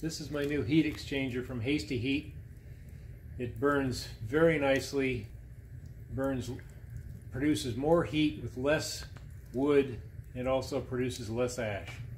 This is my new heat exchanger from Hasty Heat. It burns very nicely, produces more heat with less wood, and also produces less ash.